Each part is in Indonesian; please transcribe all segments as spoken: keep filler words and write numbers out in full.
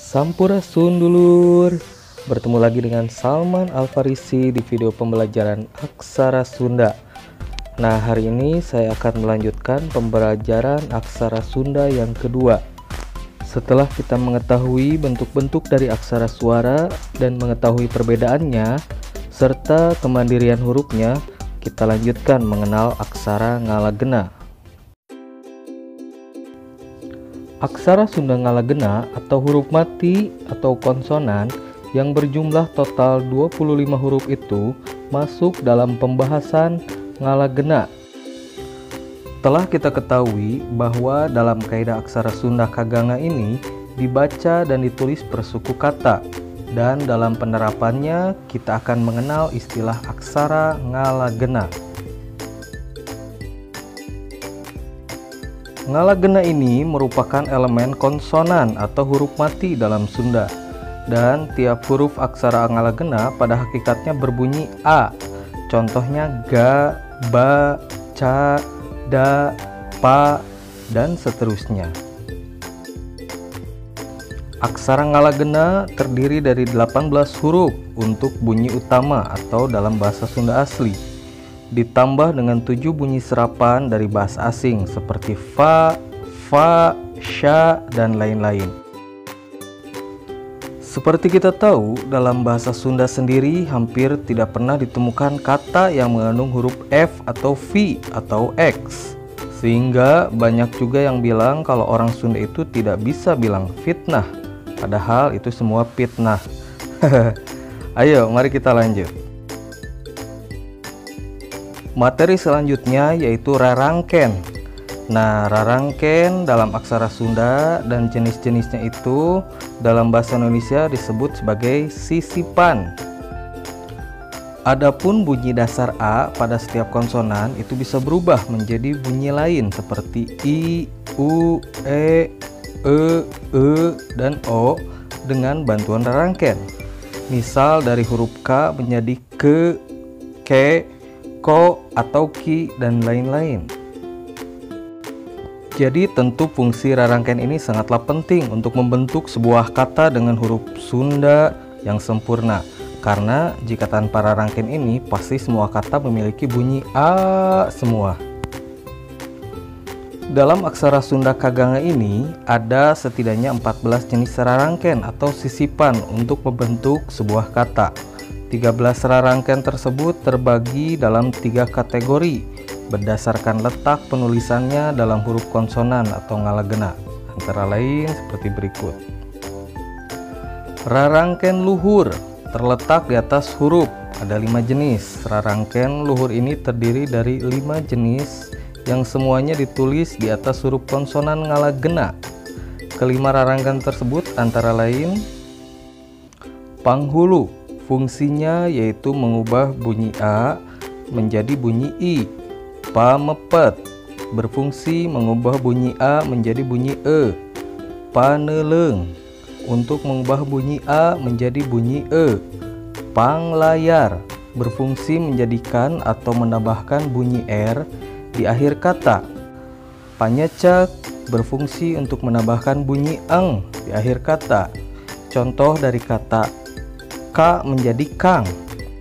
Sampurasun dulur, bertemu lagi dengan Salman Alfarisi di video pembelajaran aksara Sunda. Nah, hari ini saya akan melanjutkan pembelajaran aksara Sunda yang kedua. Setelah kita mengetahui bentuk-bentuk dari aksara suara dan mengetahui perbedaannya serta kemandirian hurufnya, kita lanjutkan mengenal aksara Ngalagena. Aksara Sunda Ngalagena atau huruf mati atau konsonan yang berjumlah total dua puluh lima huruf itu masuk dalam pembahasan Ngalagena. Telah kita ketahui bahwa dalam kaidah aksara Sunda Kaganga ini dibaca dan ditulis per suku kata, dan dalam penerapannya kita akan mengenal istilah aksara Ngalagena. Ngalagena ini merupakan elemen konsonan atau huruf mati dalam Sunda, dan tiap huruf aksara Ngalagena pada hakikatnya berbunyi A. Contohnya ga, ba, ca, da, pa, dan seterusnya. Aksara Ngalagena terdiri dari delapan belas huruf untuk bunyi utama atau dalam bahasa Sunda asli, ditambah dengan tujuh bunyi serapan dari bahasa asing seperti fa, fa, sya, dan lain-lain. Seperti kita tahu, dalam bahasa Sunda sendiri hampir tidak pernah ditemukan kata yang mengandung huruf F atau V atau X, sehingga banyak juga yang bilang kalau orang Sunda itu tidak bisa bilang fitnah, padahal itu semua fitnah. Ayo, mari kita lanjut. Materi selanjutnya yaitu rarangken. Nah, rarangken dalam aksara Sunda dan jenis-jenisnya itu dalam bahasa Indonesia disebut sebagai sisipan. Adapun bunyi dasar A pada setiap konsonan itu bisa berubah menjadi bunyi lain seperti I, U, E, E, E, dan O dengan bantuan rarangken. Misal dari huruf K menjadi ke, ke, ko, atau ki, dan lain-lain. Jadi tentu fungsi rarangken ini sangatlah penting untuk membentuk sebuah kata dengan huruf Sunda yang sempurna. Karena jika tanpa rarangken ini pasti semua kata memiliki bunyi A semua. Dalam aksara Sunda Kaganga ini ada setidaknya empat belas jenis rarangken atau sisipan untuk membentuk sebuah kata. tiga belas rarangken tersebut terbagi dalam tiga kategori berdasarkan letak penulisannya dalam huruf konsonan atau Ngalagena, antara lain seperti berikut. Rarangken luhur terletak di atas huruf, ada lima jenis. Rarangken luhur ini terdiri dari lima jenis yang semuanya ditulis di atas huruf konsonan Ngalagena. Kelima rarangken tersebut antara lain panghulu, fungsinya yaitu mengubah bunyi A menjadi bunyi I. Pamepet, berfungsi mengubah bunyi A menjadi bunyi E. Paneleng, untuk mengubah bunyi A menjadi bunyi E. Panglayar, berfungsi menjadikan atau menambahkan bunyi R di akhir kata. Panyecek, berfungsi untuk menambahkan bunyi eng di akhir kata. Contoh dari kata K menjadi Kang.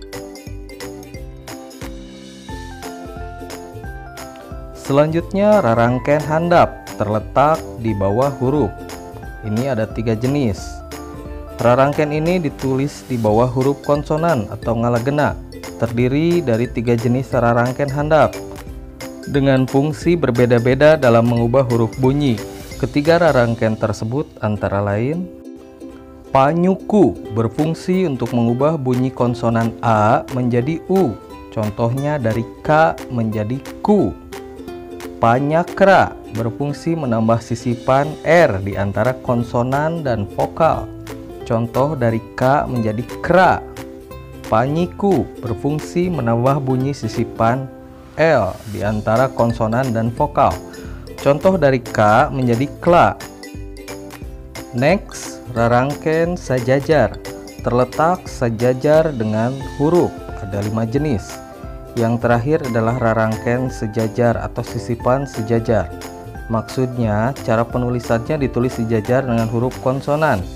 Selanjutnya rarangken handap terletak di bawah huruf. Ini ada tiga jenis. Rarangken ini ditulis di bawah huruf konsonan atau Ngalagena, terdiri dari tiga jenis rarangken handap dengan fungsi berbeda-beda dalam mengubah huruf bunyi. Ketiga rarangken tersebut antara lain panyuku, berfungsi untuk mengubah bunyi konsonan A menjadi U. Contohnya dari K menjadi Ku. Panyakra, berfungsi menambah sisipan R di antara konsonan dan vokal. Contoh dari K menjadi Kra. Panyiku, berfungsi menambah bunyi sisipan L di antara konsonan dan vokal. Contoh dari K menjadi Kla. Next, rarangken sajajar terletak sejajar dengan huruf, ada lima jenis. Yang terakhir adalah rarangken sejajar atau sisipan sejajar. Maksudnya cara penulisannya ditulis sejajar dengan huruf konsonan.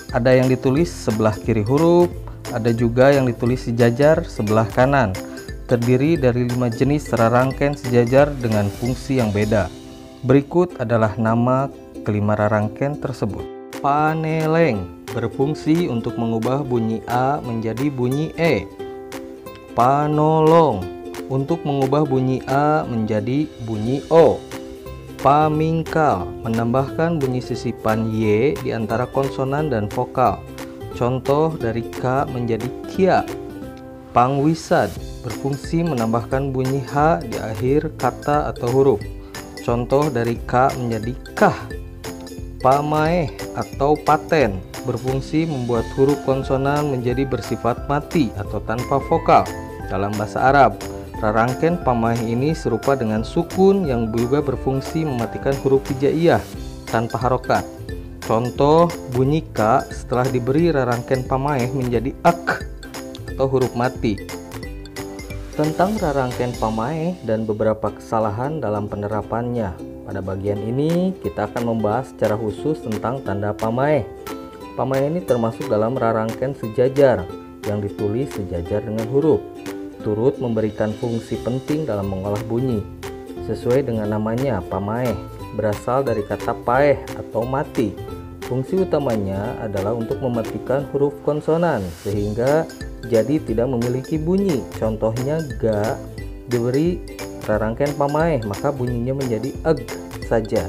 ada yang ditulis sebelah kiri huruf, ada juga yang ditulis sejajar sebelah kanan. Terdiri dari lima jenis rarangken sejajar dengan fungsi yang beda. Berikut adalah nama kelima rarangken tersebut. Paneleng berfungsi untuk mengubah bunyi A menjadi bunyi E. Panolong untuk mengubah bunyi A menjadi bunyi O. Pamingkal menambahkan bunyi sisipan Y di antara konsonan dan vokal. Contoh dari K menjadi Kia. Pangwisad berfungsi menambahkan bunyi H di akhir kata atau huruf. Contoh dari K menjadi Kah. Pamaeh atau paten berfungsi membuat huruf konsonan menjadi bersifat mati atau tanpa vokal. Dalam bahasa Arab, rarangken pamaeh ini serupa dengan sukun yang juga berfungsi mematikan huruf hijaiyah tanpa harokat. Contoh bunyi K setelah diberi rarangken pamaeh menjadi ak atau huruf mati. Tentang rarangken pamaeh dan beberapa kesalahan dalam penerapannya. Pada bagian ini kita akan membahas secara khusus tentang tanda pamaeh. Pamaeh ini termasuk dalam rarangken sejajar yang ditulis sejajar dengan huruf. Turut memberikan fungsi penting dalam mengolah bunyi. Sesuai dengan namanya, pamaeh berasal dari kata paeh atau mati. Fungsi utamanya adalah untuk mematikan huruf konsonan sehingga jadi tidak memiliki bunyi. Contohnya ga diberi rarangken pamaeh maka bunyinya menjadi eg saja.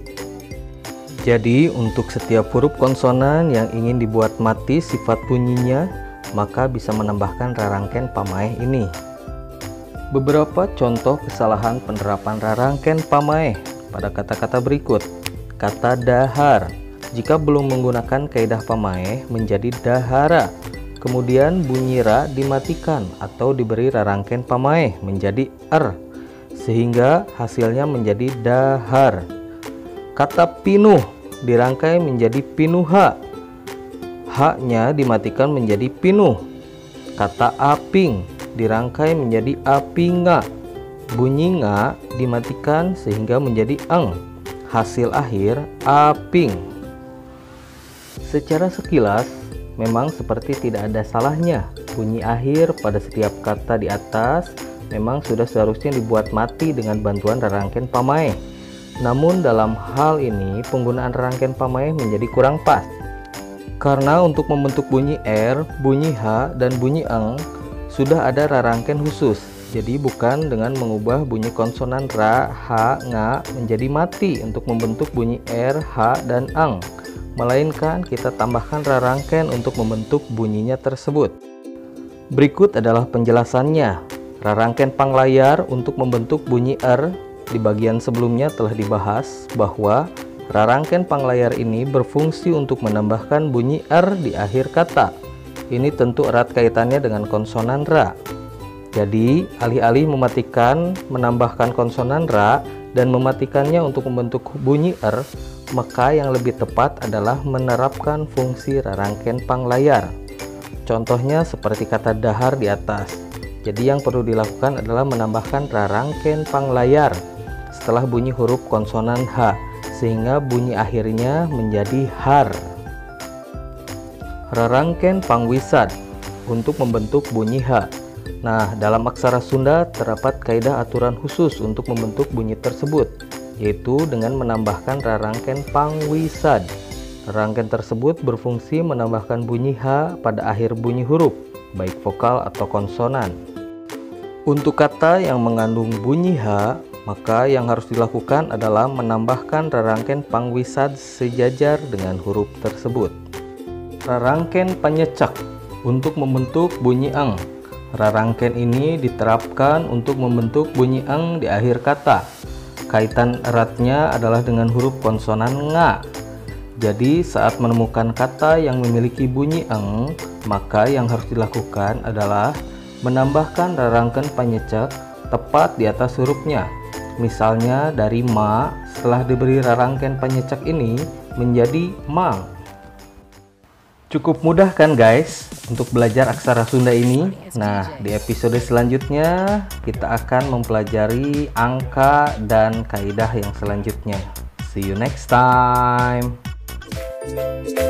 Jadi untuk setiap huruf konsonan yang ingin dibuat mati sifat bunyinya, maka bisa menambahkan rarangken pamaeh ini. Beberapa contoh kesalahan penerapan rarangken pamaeh pada kata-kata berikut. Kata dahar, jika belum menggunakan kaidah pamaeh menjadi dahara. Kemudian bunyi ra dimatikan atau diberi rarangken pamaeh menjadi er, sehingga hasilnya menjadi dahar. Kata pinuh dirangkai menjadi pinuha, haknya dimatikan menjadi pinuh. Kata aping dirangkai menjadi apinga, bunyi nga dimatikan sehingga menjadi eng, hasil akhir aping. Secara sekilas memang seperti tidak ada salahnya. Bunyi akhir pada setiap kata di atas memang sudah seharusnya dibuat mati dengan bantuan rarangken pamaeh. Namun dalam hal ini penggunaan rarangken pamaeh menjadi kurang pas. Karena untuk membentuk bunyi R, bunyi H, dan bunyi eng sudah ada rarangken khusus. Jadi bukan dengan mengubah bunyi konsonan ra, h, nga menjadi mati untuk membentuk bunyi R, H, dan eng, melainkan kita tambahkan rarangken untuk membentuk bunyinya tersebut. Berikut adalah penjelasannya. Rarangken panglayar untuk membentuk bunyi R. Di bagian sebelumnya telah dibahas bahwa rarangken panglayar ini berfungsi untuk menambahkan bunyi R di akhir kata. Ini tentu erat kaitannya dengan konsonan ra. Jadi alih-alih mematikan menambahkan konsonan ra dan mematikannya untuk membentuk bunyi R, maka yang lebih tepat adalah menerapkan fungsi rarangken panglayar. Contohnya seperti kata dahar di atas. Jadi yang perlu dilakukan adalah menambahkan rarangken panglayar setelah bunyi huruf konsonan H, sehingga bunyi akhirnya menjadi har. Rarangken pangwisad untuk membentuk bunyi H. Nah, dalam aksara Sunda terdapat kaidah aturan khusus untuk membentuk bunyi tersebut, yaitu dengan menambahkan rarangken pangwisad. Rarangken tersebut berfungsi menambahkan bunyi H pada akhir bunyi huruf, baik vokal atau konsonan. Untuk kata yang mengandung bunyi H, maka yang harus dilakukan adalah menambahkan rarangken pangwisad sejajar dengan huruf tersebut. Rarangken panyecak untuk membentuk bunyi eng. Rarangken ini diterapkan untuk membentuk bunyi eng di akhir kata. Kaitan eratnya adalah dengan huruf konsonan nga. Jadi saat menemukan kata yang memiliki bunyi eng, maka yang harus dilakukan adalah menambahkan rarangken panyecak tepat di atas hurufnya. Misalnya dari ma, setelah diberi rarangken panyecak ini menjadi mang. Cukup mudah kan guys untuk belajar aksara Sunda ini? Nah, di episode selanjutnya kita akan mempelajari angka dan kaidah yang selanjutnya. See you next time.